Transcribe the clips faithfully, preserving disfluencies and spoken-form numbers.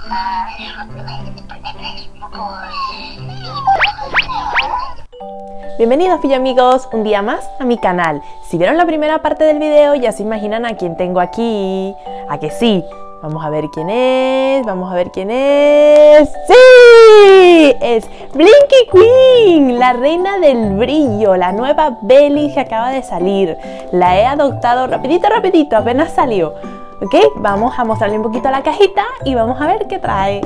Bienvenidos pillamigos un día más a mi canal. Si vieron la primera parte del video ya se imaginan a quién tengo aquí. ¿A que sí? Vamos a ver quién es, vamos a ver quién es. ¡Sí! Es Blinky Queen, la reina del brillo, la nueva Belly que acaba de salir. La he adoptado rapidito, rapidito, apenas salió. ¿Ok? Vamos a mostrarle un poquito la cajita y vamos a ver qué trae.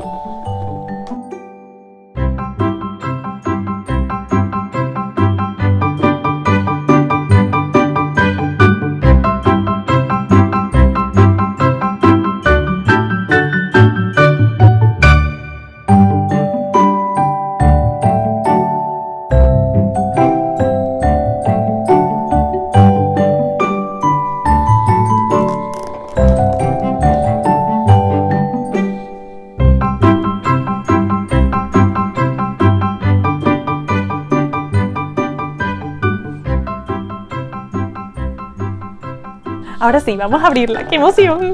Ahora sí, vamos a abrirla. ¡Qué emoción!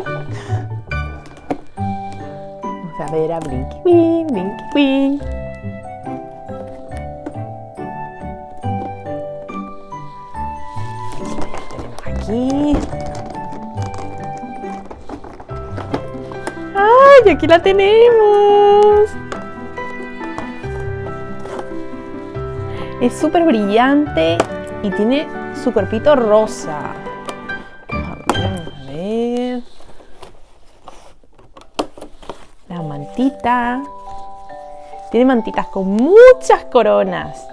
Vamos a ver a Blinky Queen, Blinky Queen. Esto ya tenemos aquí. ¡Ay, aquí la tenemos! Es súper brillante y tiene su cuerpito rosa. La mantita. Tiene mantitas con muchas coronas.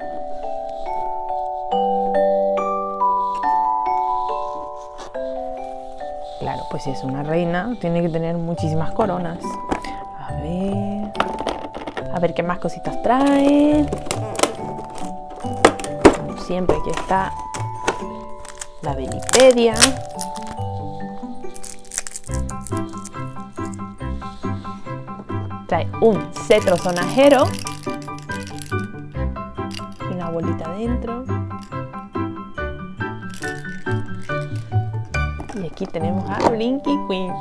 Claro, pues si es una reina, tiene que tener muchísimas coronas. A ver. A ver qué más cositas trae. Como siempre, aquí está la Bellipedia. Trae un cetro sonajero y una bolita dentro. Y aquí tenemos a Blinky Queen.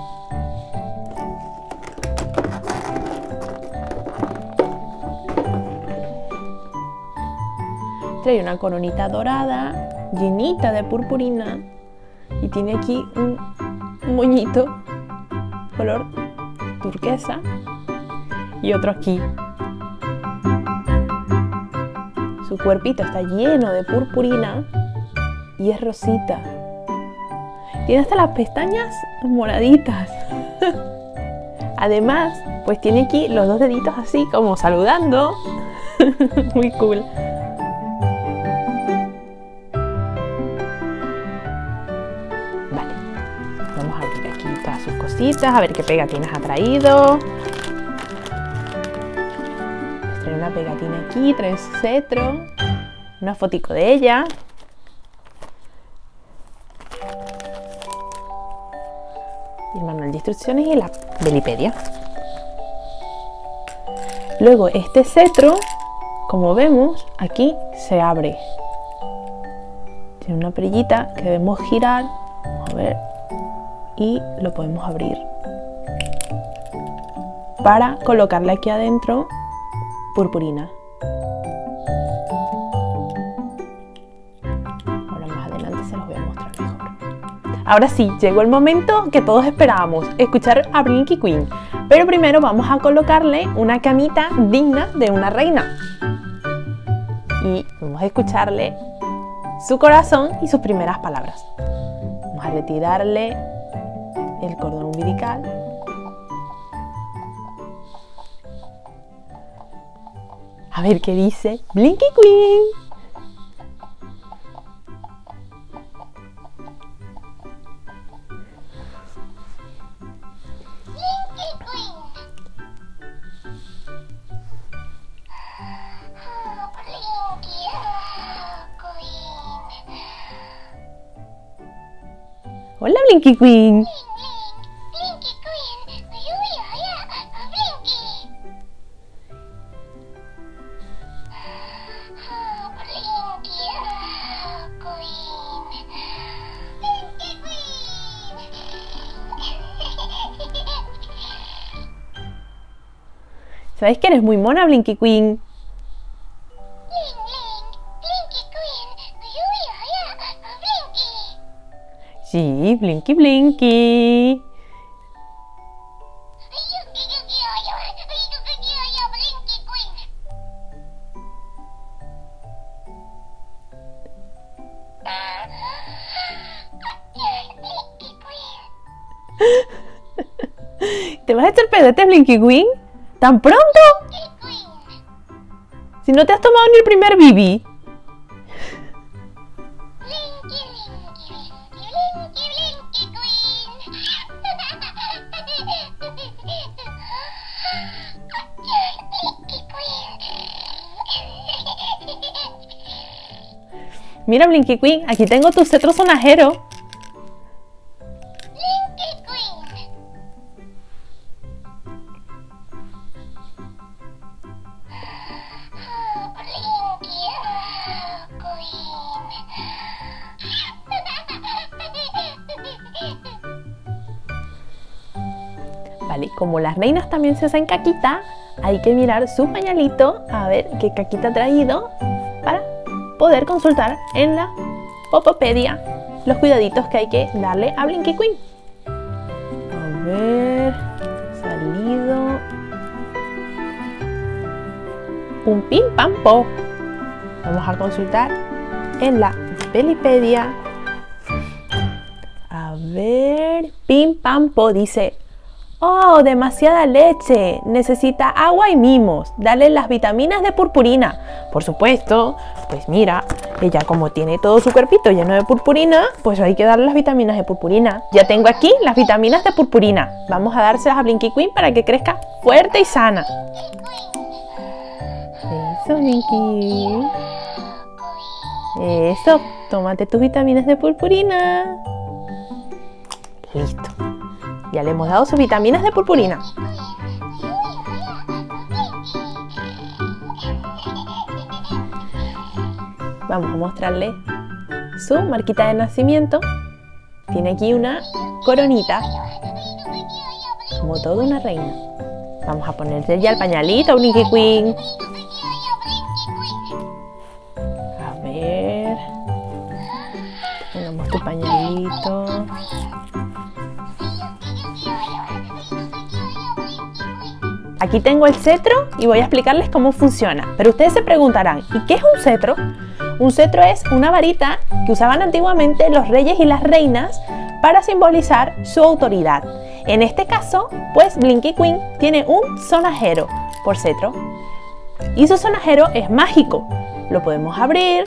Trae una coronita dorada, llenita de purpurina. Y tiene aquí un moñito color turquesa. Y otro aquí. Su cuerpito está lleno de purpurina y es rosita. Tiene hasta las pestañas moraditas. Además, pues tiene aquí los dos deditos así como saludando. Muy cool. Vale. Vamos a abrir aquí todas sus cositas, a ver qué pegatinas ha traído. Trae una pegatina aquí, trae un cetro, una fotico de ella. Y el manual de instrucciones y la Bellipedia. Luego este cetro, como vemos, aquí se abre. Tiene una perillita que debemos girar, vamos a ver, y lo podemos abrir para colocarle aquí adentro purpurina. Ahora más adelante se los voy a mostrar mejor. Ahora sí, llegó el momento que todos esperábamos, escuchar a Blinky Queen. Pero primero vamos a colocarle una camita digna de una reina. Y vamos a escucharle su corazón y sus primeras palabras. Vamos a retirarle el cordón umbilical. A ver qué dice Blinky Queen. Blinky Queen. Oh, Blinky, oh, Queen. Hola Blinky Queen. Blinky Queen. Ayuda, ayuda, Blinky. ¿Sabes que eres muy mona, Blinky Queen? Bling, bling. Blinky Queen. Lluvia, Blinky. Sí, Blinky Blinky. Yuki, yuki, oyo. Yuki, oyo, Blinky Queen. Blinky Queen. ¿Te vas a echar pedotes, Blinky Queen? ¿Tan pronto? Blinky Queen. Si no te has tomado ni el primer bibi. Blinky, Blinky, Blinky, Blinky, Blinky Queen. Blinky Queen. Mira, Blinky Queen, aquí tengo tu cetro sonajero. Blinky Queen. Blinky Queen. Vale, como las reinas también se hacen caquita, hay que mirar su pañalito a ver qué caquita ha traído para poder consultar en la Popopedia los cuidaditos que hay que darle a Blinky Queen. A ver, salido un pim pam po. Vamos a consultar en la Pelipedia. A ver, pim pam po dice: oh, demasiada leche, necesita agua y mimos, dale las vitaminas de purpurina. Por supuesto, pues mira, ella como tiene todo su cuerpito lleno de purpurina, pues hay que darle las vitaminas de purpurina. Ya tengo aquí las vitaminas de purpurina. Vamos a dárselas a Blinky Queen para que crezca fuerte y sana. Eso, Blinky. Eso, tómate tus vitaminas de purpurina. Listo. Ya le hemos dado sus vitaminas de purpurina. Vamos a mostrarle su marquita de nacimiento. Tiene aquí una coronita, como toda una reina. Vamos a ponerle ya el pañalito a Blinky Queen. A ver. Ponemos tu pañalito. Aquí tengo el cetro y voy a explicarles cómo funciona. Pero ustedes se preguntarán, ¿y qué es un cetro? Un cetro es una varita que usaban antiguamente los reyes y las reinas para simbolizar su autoridad. En este caso, pues Blinky Queen tiene un sonajero por cetro. Y su sonajero es mágico. Lo podemos abrir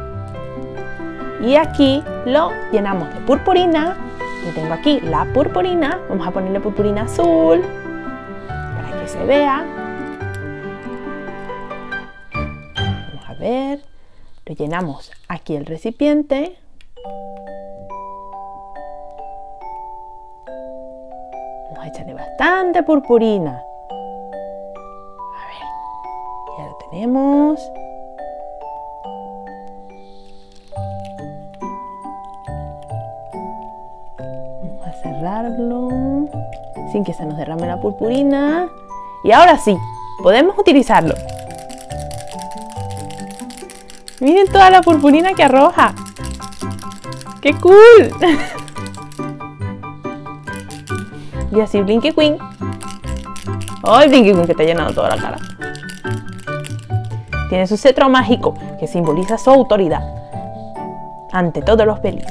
y aquí lo llenamos de purpurina. Yo tengo aquí la purpurina. Vamos a ponerle purpurina azul para que se vea. Vamos a ver. Lo llenamos aquí el recipiente. Vamos a echarle bastante purpurina. A ver, ya lo tenemos. Vamos a cerrarlo sin que se nos derrame la purpurina. Y ahora sí, podemos utilizarlo. Miren toda la purpurina que arroja. ¡Qué cool! Y así Blinky Queen. ¡Ay, Blinky Queen que te ha llenado toda la cara! Tiene su cetro mágico que simboliza su autoridad ante todos los pelis.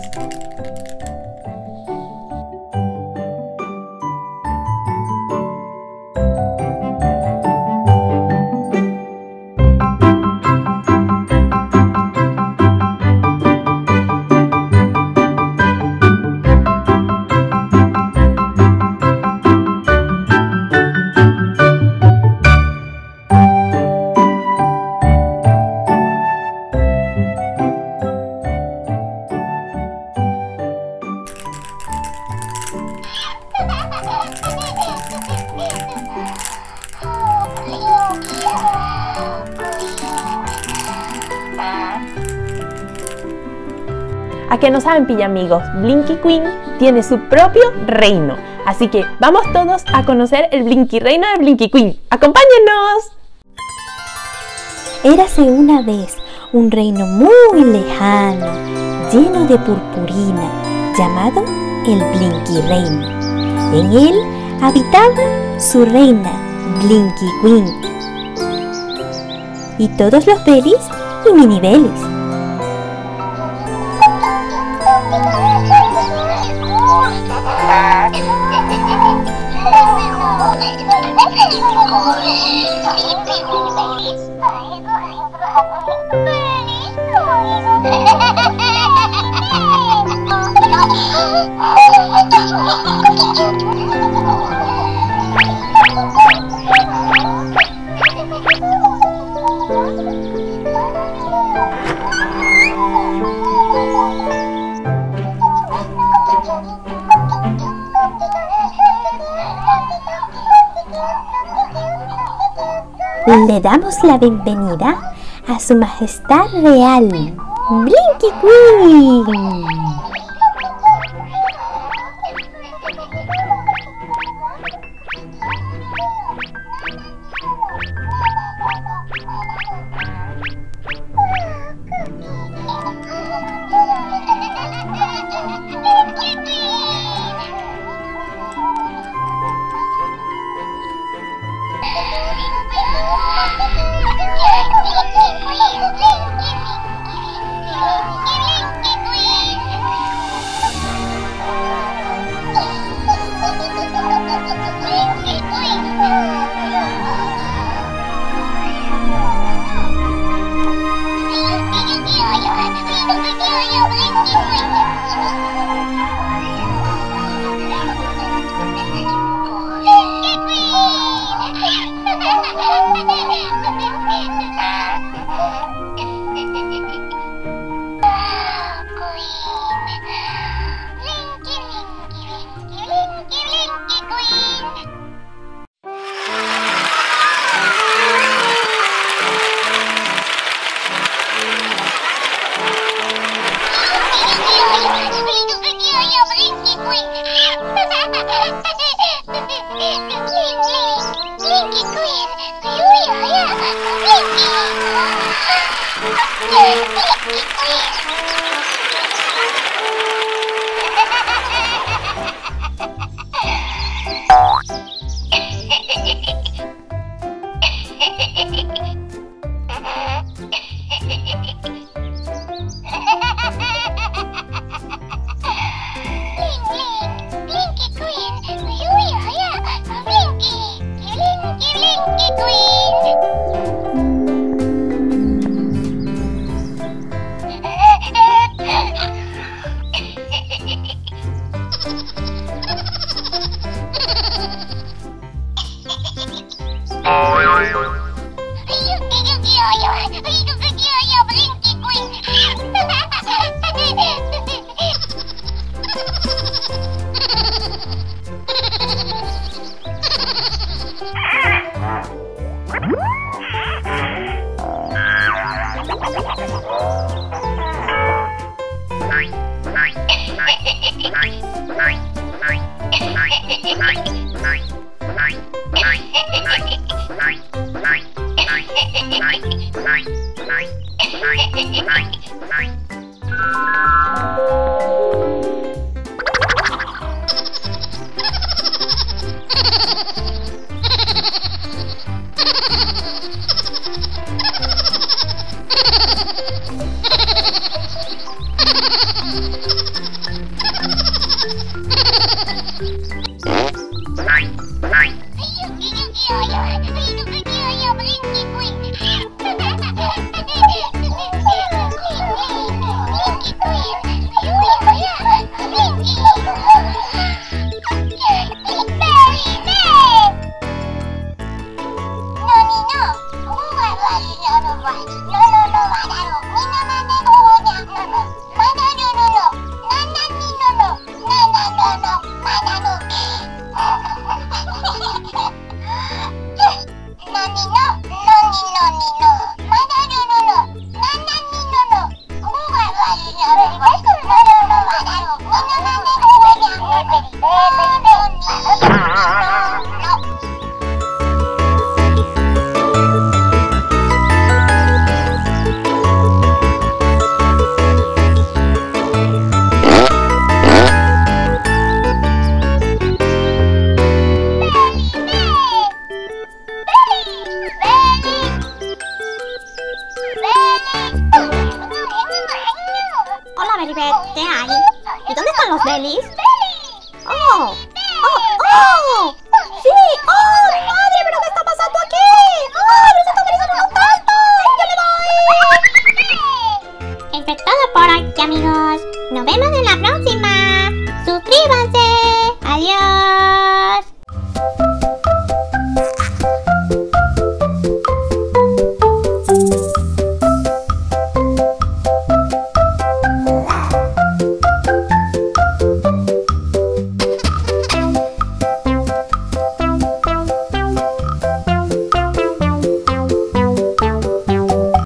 ¿A qué no saben, pillamigos? Blinky Queen tiene su propio reino. Así que vamos todos a conocer el Blinky Reino de Blinky Queen. ¡Acompáñennos! Érase una vez un reino muy lejano, lleno de purpurina, llamado el Blinky Reino. En él habitaba su reina, Blinky Queen, y todos los Bellies y Mini Bellies. Le damos la bienvenida a su majestad real, Blinky Queen. Nani no